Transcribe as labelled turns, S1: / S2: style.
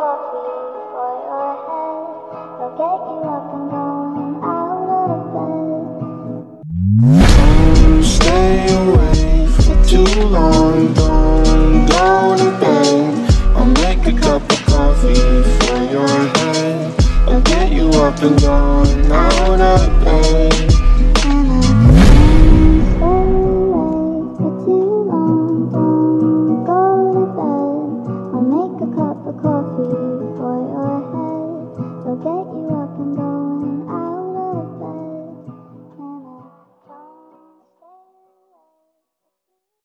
S1: coffee for your head. They'll get you up and going out of bed.
S2: Don't stay awake for too long, don't go to bed. I'll make a cup of coffee for your head. I'll get you up and going